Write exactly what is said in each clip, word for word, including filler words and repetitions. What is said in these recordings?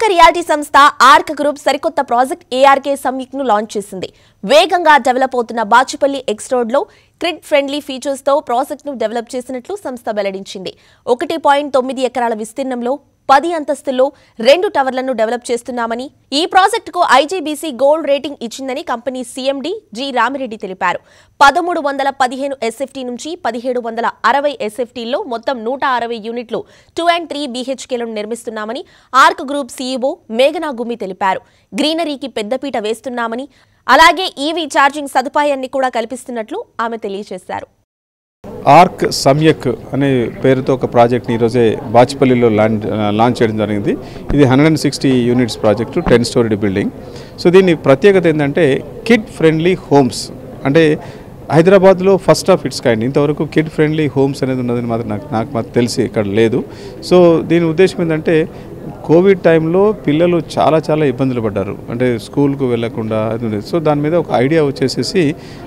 Reality సంస్థ Ark group సరికొత్త project ARK Samyak ను లాంచ్ చేసింది. వేగంగా డెవలప్ అవుతున్న బాచుపల్లి ఎక్స్ రోడ్ లో కిడ్ ఫ్రెండ్లీ ఫీచర్స్ తో ప్రాజెక్ట్ ను డెవలప్ చేసినట్లు సంస్థ వెల్లడించింది. ఒకటి పాయింట్ తొమ్మిది ఎకరాల విస్తీర్ణంలో పది అంతస్తుల్లో రెండు టవర్లను డెవలప్ చేస్తున్నామని, ఈ ప్రాజెక్టుకు ఐజీబీసీ గోల్డ్ రేటింగ్ ఇచ్చిందని కంపెనీ సీఎండీ జి రామిరెడ్డి తెలిపారు. పదమూడు వందల పదిహేను ఎస్ఎఫ్టీ నుంచి పదిహేడు వందల అరవై ఎస్ఎఫ్టీల్లో మొత్తం నూట అరవై యూనిట్లు టూ అండ్ త్రీ బీహెచ్కేలను నిర్మిస్తున్నామని ఆర్క్ గ్రూప్ సీఈఓ మేఘనా గుమ్మి తెలిపారు. గ్రీనరీకి పెద్దపీట వేస్తున్నామని, అలాగే ఈవీ ఛార్జింగ్ సదుపాయాన్ని కూడా కల్పిస్తున్నట్లు ఆమె తెలియజేశారు. ఆర్క్ సమ్యక్ అనే పేరుతో ఒక ప్రాజెక్ట్ని ఈరోజే బాచుపల్లిలో లాంచ్ లాంచ్ చేయడం జరిగింది. ఇది hundred and sixty units project, ten storey building. So దీని ప్రత్యేకత ఏంటంటే కిడ్ ఫ్రెండ్లీ హోమ్స్. అంటే హైదరాబాద్లో ఫస్ట్ ఆఫ్ ఇట్స్ కైండ్. ఇంతవరకు కిడ్ ఫ్రెండ్లీ హోమ్స్ అనేది ఉన్నదని మాత్రం నాకు నాకు మాకు తెలిసి ఇక్కడ లేదు. సో దీని ఉద్దేశం ఏంటంటే కోవిడ్ టైంలో పిల్లలు చాలా చాలా ఇబ్బందులు పడ్డారు, అంటే స్కూల్కు వెళ్ళకుండా. సో దాని మీద ఒక ఐడియా వచ్చేసేసి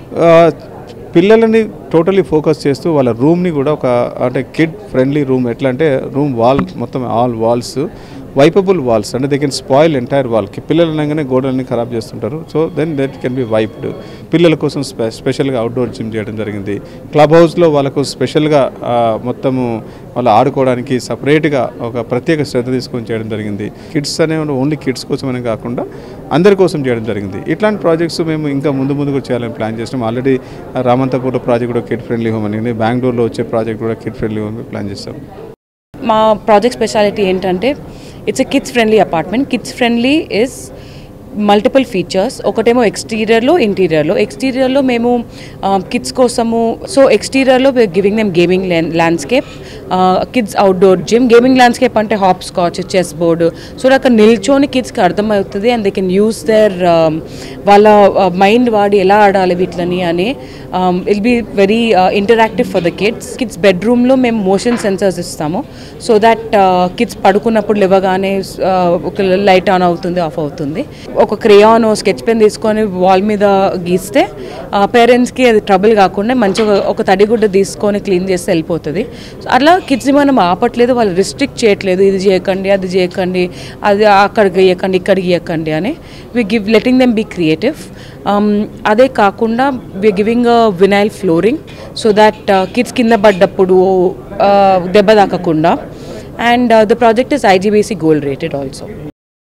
పిల్లలని టోటలీ ఫోకస్ చేస్తూ వాళ్ళ రూమ్ని కూడా ఒక అంటే కిడ్ ఫ్రెండ్లీ రూమ్. ఎట్లా అంటే రూమ్ వాల్ మొత్తం ఆల్ వాల్స్ వైపబుల్ వాల్స్, అంటే దే కెన్ స్పాయిల్ ఎంటైర్ వాల్కి. పిల్లలు అనగానే గోడల్ని ఖరాబ్ చేస్తుంటారు. So then that can be wiped. పిల్లల కోసం స్పె స్పెషల్గా అవుట్డోర్ జిమ్ చేయడం జరిగింది. క్లబ్ హౌస్లో వాళ్ళకు స్పెషల్గా మొత్తము వాళ్ళు ఆడుకోవడానికి సపరేట్గా ఒక ప్రత్యేక శ్రద్ధ తీసుకొని చేయడం జరిగింది. కిడ్స్ అనే ఓన్లీ కిడ్స్ కోసమనే కాకుండా అందరి కోసం చేయడం జరిగింది. ఇట్లాంటి ప్రాజెక్ట్స్ మేము ఇంకా ముందు ముందు కూడా చేయాలని ప్లాన్ చేస్తాం. ఆల్రెడీ రామంతపూర్లో ప్రాజెక్ట్ కూడా కిడ్ ఫ్రెండ్లీ హోమ్ అని, బెంగళూరులో వచ్చే ప్రాజెక్ట్ కూడా కిడ్ ఫ్రెండ్లీ హోమ్ ప్లాన్ చేస్తాం. మా ప్రాజెక్ట్ స్పెషాలిటీ ఏంటంటే it's a kids friendly apartment. Kids friendly is multiple features. ఒకటేమో ఎక్స్టీరియర్లో, ఇంటీరియర్లో. ఎక్స్టీరియర్లో మేము కిడ్స్ కోసము, సో ఎక్స్టీరియర్లో we're giving them gaming landscape, kids outdoor gym. Gaming landscape అంటే hopscotch, chess board. So అక్కడ నిల్చొని కిడ్స్కి అర్థమవుతుంది and they can use their వాళ్ళ మైండ్ వాడి ఎలా ఆడాలి వీటిని అని. It'll be very interactive for the kids. Kids బెడ్రూమ్లో మేము మోషన్ సెన్సర్స్ ఇస్తాము, సో దట్ కిడ్స్ పడుకున్నప్పుడు లేవగానే ఒక లైట్ ఆన్ అవుతుంది, ఆఫ్ అవుతుంది. ఒక క్రేయాన్ స్కెచ్ పెన్ తీసుకొని వాల్ మీద గీస్తే పేరెంట్స్కి అది ట్రబుల్ కాకుండా మంచిగా ఒక తడిగుడ్డ తీసుకొని క్లీన్ చేస్తే వెళ్ళిపోతుంది. అట్లా కిడ్స్ని మనం ఆపట్లేదు, వాళ్ళు రిస్ట్రిక్ట్ చేయట్లేదు, ఇది చేయకండి అది చేయకండి, అది అక్కడికి గీయకండి ఇక్కడికి గీయకండి అని. We give letting them be creative. అదే కాకుండా we giving a vinyl flooring so that kids కింద పడ్డప్పుడు దెబ్బ తాకకుండా. And the project is IGBC gold rated also.